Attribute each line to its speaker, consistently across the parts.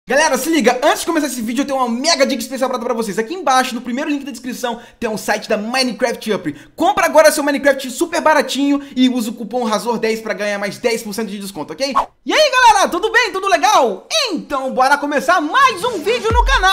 Speaker 1: Galera, se liga, antes de começar esse vídeo eu tenho uma mega dica especial pra vocês. Aqui embaixo, no primeiro link da descrição, tem um site da Minecraft Up. Compra agora seu Minecraft super baratinho e usa o cupom RAZOR10 pra ganhar mais 10% de desconto, ok? E aí galera, tudo bem? Tudo legal? Então bora começar mais um vídeo no canal!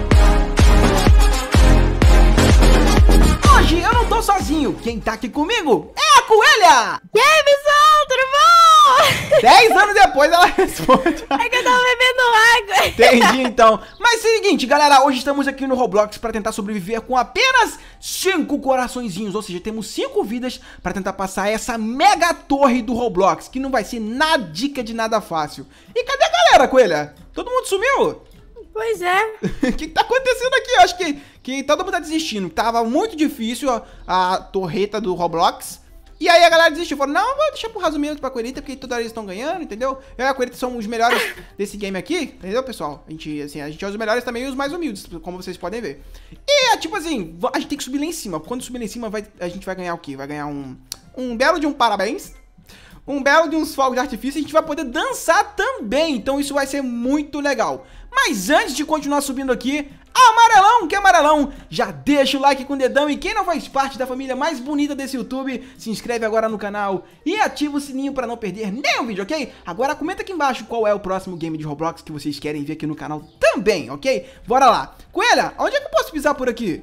Speaker 1: Hoje eu não tô sozinho, quem tá aqui comigo é a Coelha!
Speaker 2: E aí, pessoal, tudo bom?
Speaker 1: 10 anos depois ela responde.
Speaker 2: É que eu tava bebendo água.
Speaker 1: Entendi então. Mas é o seguinte, galera, hoje estamos aqui no Roblox pra tentar sobreviver com apenas 5 coraçõezinhos. Ou seja, temos 5 vidas pra tentar passar essa mega torre do Roblox, que não vai ser nada dica de nada fácil. E cadê a galera, Coelha? Todo mundo sumiu?
Speaker 2: Pois é.
Speaker 1: O que tá acontecendo aqui? Eu acho que todo mundo tá desistindo. Tava muito difícil a torreta do Roblox. E aí a galera desistiu, falou, não, vou deixar pro raso mesmo pra Coelita, porque toda hora eles estão ganhando, entendeu? Eu e a Coelita somos os melhores desse game aqui, entendeu, pessoal? A gente é os melhores também e os mais humildes, como vocês podem ver. E é tipo assim, a gente tem que subir lá em cima. Quando subir lá em cima, a gente vai ganhar o quê? Vai ganhar um belo de um parabéns, um belo de uns fogos de artifício, e a gente vai poder dançar também. Então isso vai ser muito legal. Mas antes de continuar subindo aqui, amarelão, que é amarelão, já deixa o like com o dedão. E quem não faz parte da família mais bonita desse YouTube, se inscreve agora no canal e ativa o sininho pra não perder nenhum vídeo, ok? Agora comenta aqui embaixo qual é o próximo game de Roblox que vocês querem ver aqui no canal também, ok? Bora lá. Coelha, onde é que eu posso pisar por aqui?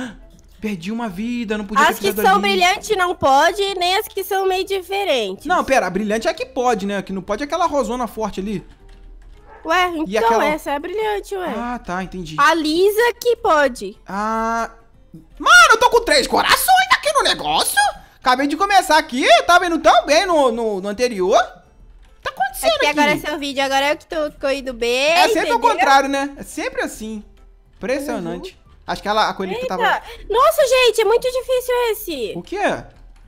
Speaker 1: Perdi uma vida, não podia ter
Speaker 2: As que
Speaker 1: pisado
Speaker 2: são
Speaker 1: ali.
Speaker 2: brilhantes não pode, nem as que são meio diferentes.
Speaker 1: Não, pera, a brilhante é a que pode, né? A que não pode é aquela rosona forte ali.
Speaker 2: Ué, então
Speaker 1: aquela...
Speaker 2: essa é brilhante, ué.
Speaker 1: Ah, tá, entendi.
Speaker 2: A lisa que pode.
Speaker 1: Ah... Mano, eu tô com 3 corações aqui no negócio. Acabei de começar aqui, tava indo tão bem no anterior. Tá acontecendo
Speaker 2: Aqui
Speaker 1: aqui?
Speaker 2: agora é seu vídeo, agora eu que tô indo bem,
Speaker 1: É sempre
Speaker 2: entendeu?
Speaker 1: ao contrário, né? É sempre assim. Impressionante. Acho que a Coelita
Speaker 2: Eita.
Speaker 1: tava...
Speaker 2: Nossa, gente, é muito difícil esse.
Speaker 1: O que é?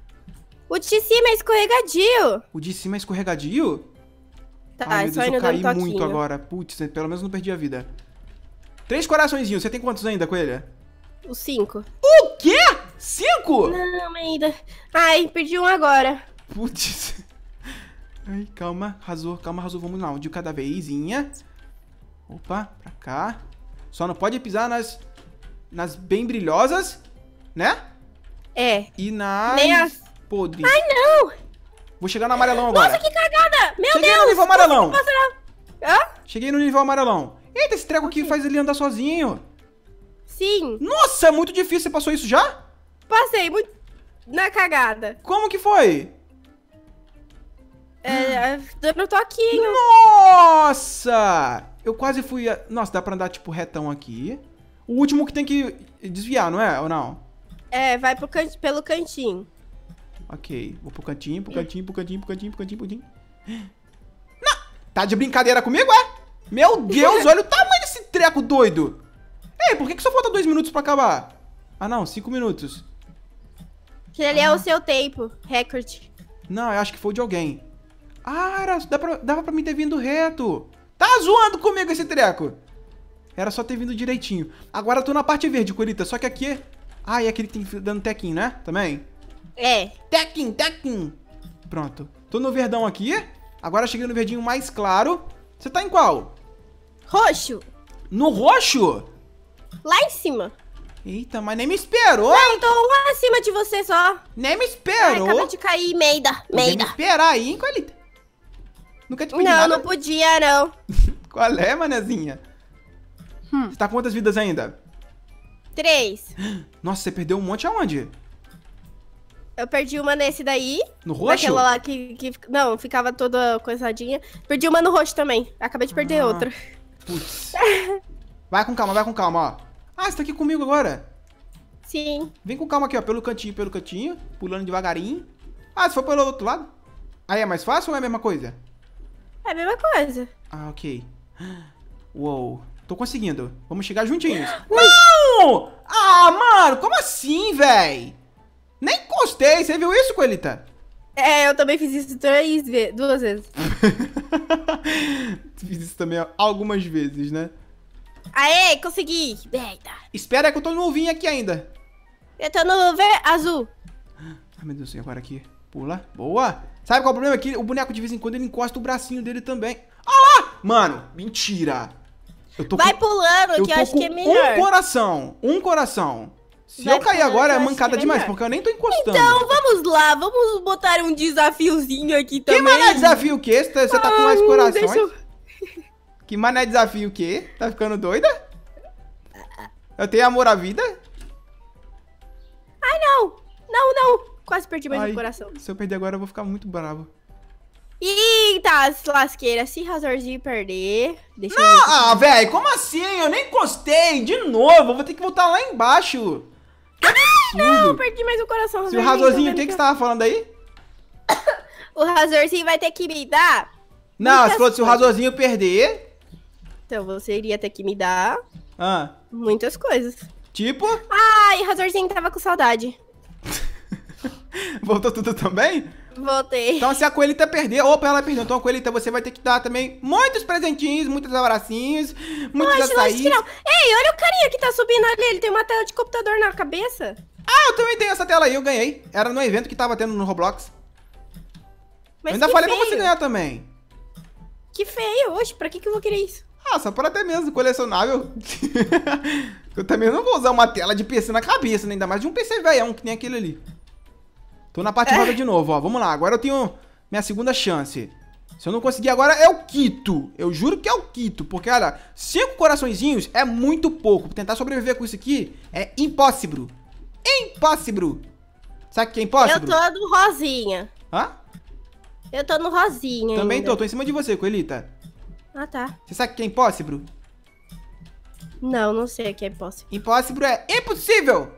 Speaker 2: O de cima é escorregadio.
Speaker 1: O de cima é escorregadio?
Speaker 2: Tá,
Speaker 1: Ai, meu
Speaker 2: só
Speaker 1: Deus,
Speaker 2: indo
Speaker 1: eu caí
Speaker 2: dando
Speaker 1: muito
Speaker 2: toquinho.
Speaker 1: agora. Putz, pelo menos não perdi a vida. 3 coraçõezinhos. Você tem quantos ainda, Coelha?
Speaker 2: O 5.
Speaker 1: O quê? 5?
Speaker 2: Não, ainda. Ai, perdi um agora.
Speaker 1: Putz. Ai, calma, arrasou, vamos lá, um de cada vezinha. Opa, pra cá. Só não pode pisar nas bem brilhosas, né?
Speaker 2: É.
Speaker 1: E nas
Speaker 2: Nem as...
Speaker 1: podres.
Speaker 2: Ai, não!
Speaker 1: Vou chegar no amarelão agora.
Speaker 2: Nossa, que cagada! Meu
Speaker 1: Cheguei
Speaker 2: Deus!
Speaker 1: no nível amarelão.
Speaker 2: Hã?
Speaker 1: Cheguei no nível amarelão. Eita, esse treco aqui faz ele andar sozinho.
Speaker 2: Sim,
Speaker 1: Nossa, é muito difícil. Você passou isso já?
Speaker 2: passei muito na cagada.
Speaker 1: Como que foi?
Speaker 2: Dando toquinho.
Speaker 1: Nossa! Eu quase fui... Nossa, dá pra andar, tipo, retão aqui. O último que tem que desviar, não é? Ou não?
Speaker 2: É, vai pelo cantinho.
Speaker 1: Ok, vou pro cantinho, pro cantinho, pro cantinho, pro cantinho, pro cantinho, pro cantinho. Não! Tá de brincadeira comigo, é? Meu Deus, olha o tamanho desse treco doido. Ei, por que só falta 2 minutos pra acabar? Ah, não, 5 minutos.
Speaker 2: Que ali é o seu tempo, recorde.
Speaker 1: Não, eu acho que foi de alguém. Ah, dava pra mim ter vindo reto. Tá zoando comigo esse treco. Era só ter vindo direitinho. Agora eu tô na parte verde, Coelita, só que aqui... Ah, e aquele que tem dando tequinho, né? Também?
Speaker 2: É.
Speaker 1: Tequinho. Pronto. Tô no verdão aqui. Agora cheguei no verdinho mais claro. Você tá em qual?
Speaker 2: Roxo.
Speaker 1: No roxo?
Speaker 2: Lá em cima.
Speaker 1: Eita, mas nem me esperou.
Speaker 2: Não, tô um acima de você só.
Speaker 1: Nem me
Speaker 2: Ai,
Speaker 1: esperou.
Speaker 2: acabei de cair, meida.
Speaker 1: Podia me esperar aí, hein, Coelita? Nunca te pedi
Speaker 2: Não,
Speaker 1: nada.
Speaker 2: não podia, não.
Speaker 1: Qual é, manezinha? Você tá com quantas vidas ainda?
Speaker 2: 3.
Speaker 1: Nossa, você perdeu um monte aonde?
Speaker 2: Eu perdi uma nesse daí.
Speaker 1: No roxo?
Speaker 2: Naquela lá não, ficava toda coisadinha. Perdi uma no roxo também. Acabei de perder outra.
Speaker 1: Putz. Vai com calma, ó. Ah, você tá aqui comigo agora.
Speaker 2: Sim.
Speaker 1: Vem com calma aqui, ó. Pelo cantinho. Pulando devagarinho. Ah, você foi pelo outro lado? Aí é mais fácil ou é a mesma coisa?
Speaker 2: É a mesma coisa.
Speaker 1: Ah, ok. Uou. Tô conseguindo. Vamos chegar juntinhos. Não! Ah, mano, como assim, véi? Nem encostei. Você viu isso, Coelita?
Speaker 2: É, eu também fiz isso 2 vezes.
Speaker 1: Fiz isso também algumas vezes, né?
Speaker 2: Aê, consegui. Eita.
Speaker 1: Espera que eu tô novinho aqui ainda.
Speaker 2: Eu tô no azul.
Speaker 1: Ai, meu Deus do céu, agora aqui. Pula. Boa. Sabe qual é o problema? Que o boneco, de vez em quando, ele encosta o bracinho dele também. Ah lá! Mano, mentira.
Speaker 2: Vai pulando, que eu acho que é melhor.
Speaker 1: Um coração. Se
Speaker 2: Vai
Speaker 1: eu cair
Speaker 2: pulando,
Speaker 1: agora, é
Speaker 2: eu acho
Speaker 1: mancada
Speaker 2: que é
Speaker 1: demais,
Speaker 2: melhor.
Speaker 1: porque eu nem tô encostando.
Speaker 2: Então, vamos lá, vamos botar um desafiozinho aqui
Speaker 1: Que
Speaker 2: também.
Speaker 1: mané desafio o quê? Você tá com mais corações?
Speaker 2: Deixa eu...
Speaker 1: Que mané desafio o quê? Tá ficando doida? Eu tenho amor à vida?
Speaker 2: Ai, não. Não. Quase perdi mais
Speaker 1: Ai,
Speaker 2: um coração.
Speaker 1: se eu perder agora, eu vou ficar muito bravo.
Speaker 2: Eita, lasqueira. Se Razorzinho perder... Deixa eu ver.
Speaker 1: Ah, velho, como assim? Eu nem encostei. De novo, eu vou ter que voltar lá embaixo. Que
Speaker 2: Não,
Speaker 1: absurdo.
Speaker 2: perdi mais um coração.
Speaker 1: Se o
Speaker 2: Razorzinho,
Speaker 1: Razorzinho,
Speaker 2: tô
Speaker 1: o
Speaker 2: vendo
Speaker 1: que você tava falando aí?
Speaker 2: O Razorzinho vai ter que me dar...
Speaker 1: Não,
Speaker 2: muitas
Speaker 1: se fosse o
Speaker 2: coisas.
Speaker 1: Razorzinho perder...
Speaker 2: Então, você iria ter que me dar
Speaker 1: Ah,
Speaker 2: muitas coisas.
Speaker 1: tipo...
Speaker 2: Ai, Razorzinho tava com saudade.
Speaker 1: Voltou tudo também?
Speaker 2: Voltei.
Speaker 1: Então se a coelhita perder, opa, ela perdeu. Então a coelhita, você vai ter que dar também muitos presentinhos, muitos abracinhos, muitos
Speaker 2: Lógico
Speaker 1: açaís.
Speaker 2: que não. Ei, olha o carinha que tá subindo ali. Ele tem uma tela de computador na cabeça.
Speaker 1: Ah, eu também tenho essa tela aí, eu ganhei. Era no evento que tava tendo no Roblox.
Speaker 2: Mas
Speaker 1: Eu ainda
Speaker 2: que
Speaker 1: falei
Speaker 2: feio.
Speaker 1: pra você ganhar também.
Speaker 2: Que feio. Oxe, pra que eu vou querer isso?
Speaker 1: Ah, só por até mesmo, colecionável. Eu também não vou usar uma tela de PC na cabeça, né? Ainda mais de um PC velhão, que nem aquele ali. Tô na parte roda de novo, ó. Vamos lá, agora eu tenho minha segunda chance. Se eu não conseguir agora, é o quito. Eu juro que é o quito. Porque, olha, 5 coraçõezinhos é muito pouco. Tentar sobreviver com isso aqui é impossível. Impossível. Sabe o que é impossível?
Speaker 2: Eu tô no rosinha.
Speaker 1: Hã?
Speaker 2: Eu tô no rosinha
Speaker 1: Também
Speaker 2: ainda.
Speaker 1: tô em cima de você, coelita.
Speaker 2: Ah, tá.
Speaker 1: Você sabe o que é impossível?
Speaker 2: Não sei o que é impossível.
Speaker 1: Impossível é impossível.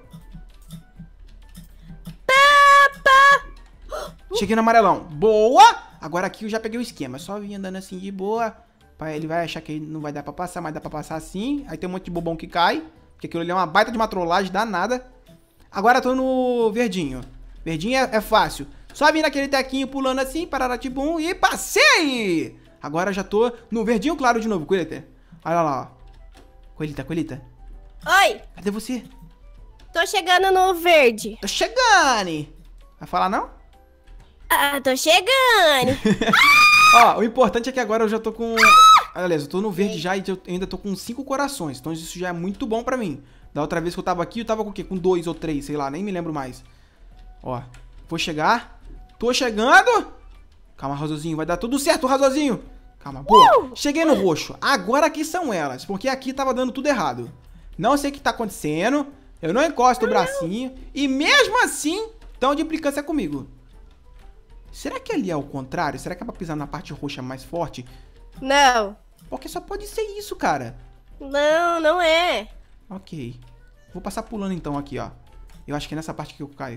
Speaker 1: Cheguei no amarelão. Boa! Agora aqui eu já peguei o esquema. Só vim andando assim de boa. Ele vai achar que não vai dar pra passar, mas dá pra passar assim. Aí tem um monte de bobão que cai. Porque aquilo ali é uma baita de uma trollagem danada. Agora eu tô no verdinho. Verdinho é fácil. Só vim naquele tequinho pulando assim, pararatibum, e passei! Agora eu já tô no verdinho claro de novo, coelita. Olha lá, ó. Coelita.
Speaker 2: Oi,
Speaker 1: Cadê você?
Speaker 2: tô chegando no verde.
Speaker 1: Tô chegando! Vai falar não?
Speaker 2: Ah, tô chegando.
Speaker 1: Ó, o importante é que agora eu já tô com... Aliás, eu tô no verde já e eu ainda tô com 5 corações. Então isso já é muito bom pra mim. Da outra vez que eu tava aqui, eu tava com o quê? Com 2 ou 3, sei lá, nem me lembro mais. Ó, vou chegar. Tô chegando. Calma, Razorzinho, vai dar tudo certo, Razorzinho. Calma, boa. Cheguei no roxo. Agora aqui são elas, porque aqui tava dando tudo errado. Não sei o que tá acontecendo. Eu não encosto o bracinho. E mesmo assim, tão de implicância comigo. Será que ali é o contrário? Será que é pra pisar na parte roxa mais forte?
Speaker 2: Não.
Speaker 1: Porque só pode ser isso, cara.
Speaker 2: Não é.
Speaker 1: Ok. Vou passar pulando então aqui, ó. Eu acho que é nessa parte que eu caio.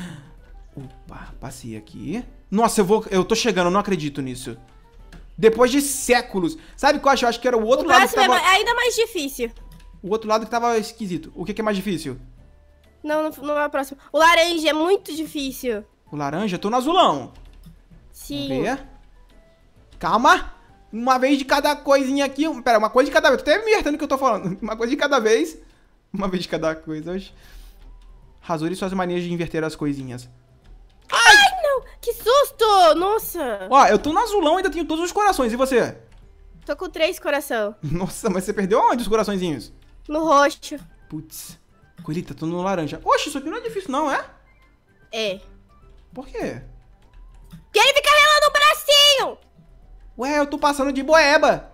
Speaker 1: Opa, passei aqui. Nossa, eu tô chegando, eu não acredito nisso. Depois de séculos. Sabe o que eu acho? Eu acho que era o outro
Speaker 2: O
Speaker 1: lado que
Speaker 2: próximo
Speaker 1: tava...
Speaker 2: é ainda mais difícil.
Speaker 1: O outro lado que tava esquisito. O que é mais difícil?
Speaker 2: Não é o próximo. O laranja é muito difícil.
Speaker 1: O laranja? Eu tô no azulão.
Speaker 2: Sim.
Speaker 1: Vamos ver. Calma. Uma vez de cada coisinha aqui. Pera, uma coisa de cada vez. Tô até me acertando o que eu tô falando. Uma coisa de cada vez. Uma vez de cada coisa. Razor e suas manias de inverter as coisinhas.
Speaker 2: Ai, não. Que susto. Nossa.
Speaker 1: Ó, eu tô no azulão e ainda tenho todos os corações. E você?
Speaker 2: Tô com 3 coração.
Speaker 1: Nossa, mas você perdeu onde os coraçõezinhos?
Speaker 2: No roxo.
Speaker 1: Putz. Coelita, tô no laranja. Oxe, isso aqui não é difícil não, é?
Speaker 2: É.
Speaker 1: Por quê?
Speaker 2: Que ele fica relando o bracinho.
Speaker 1: Ué, eu tô passando de boeba.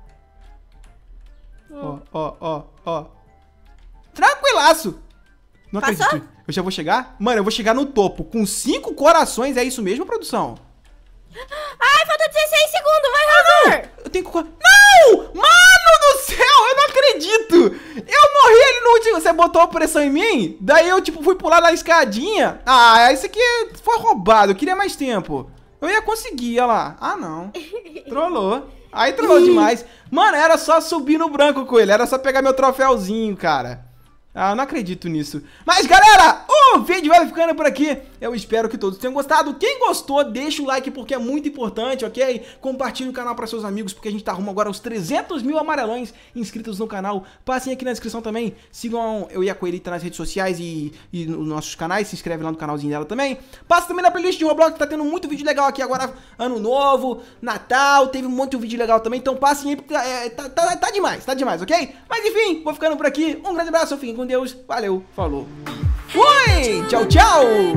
Speaker 1: Ó. Tranquilaço. Não
Speaker 2: Passou?
Speaker 1: acredito. Eu já vou chegar? Mano, eu vou chegar no topo. Com 5 corações, é isso mesmo, produção?
Speaker 2: Ai, falta 16 segundos. Vai, Razor.
Speaker 1: Eu tenho que... Não! Mano do céu, eu não acredito. Eu morri ali no último... Você botou a pressão em mim? Daí eu, tipo, fui pular na escadinha. Ah, isso aqui foi roubado. Eu queria mais tempo. Eu ia conseguir, olha lá. Ah, não. Trollou. Aí trollou demais. Mano, era só subir no branco com ele. Era só pegar meu troféuzinho, cara. Ah, eu não acredito nisso. Mas, galera, O vídeo vai ficando por aqui. Eu espero que todos tenham gostado. Quem gostou, deixa o like porque é muito importante, ok? Compartilhe o canal para seus amigos porque a gente tá rumo agora aos 300 mil amarelões inscritos no canal. Passem aqui na descrição também. Sigam eu e a Coelita nas redes sociais e nos nossos canais. Se inscreve lá no canalzinho dela também. Passa também na playlist de Roblox, tá tendo muito vídeo legal aqui agora. Ano Novo, Natal, teve um monte de vídeo legal também. Então passem aí porque tá demais, ok? Mas enfim, vou ficando por aqui. Um grande abraço, fiquem com Deus. Valeu, falou. Fui! Tchau, tchau!